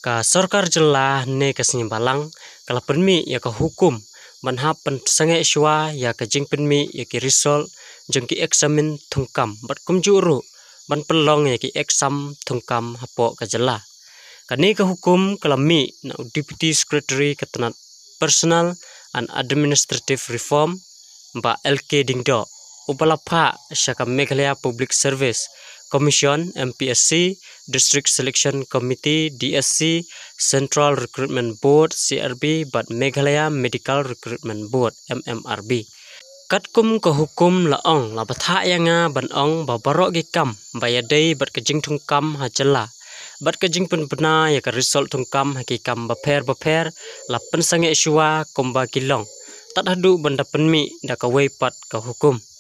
Ka sarkar jela ne kasnya balang kala penmi ya ka hukum manhap pen sange shwa ya ka jing penmi ya ki result jeng ki examin thungkam bat kumjuru ban pelong ya ki exam thungkam hapo ka jela. Kani ka hukum kalami na deputy secretary katanat personal and administrative reform ba LK Dingdo upalapha syaka Meghalaya Public Service Commission MPSC District Selection Committee DSC Central Recruitment Board CRB but Meghalaya Medical Recruitment Board MMRB. Katkum ka hukum laong labatha yanga banong babaro gi kam bayadai bat kajing thungkam hajala bat kajing penpena ya ka result thungkam haki kam baper la pensange shwa komba kilong tat hadu banda penmi da ka weipat ka hukum.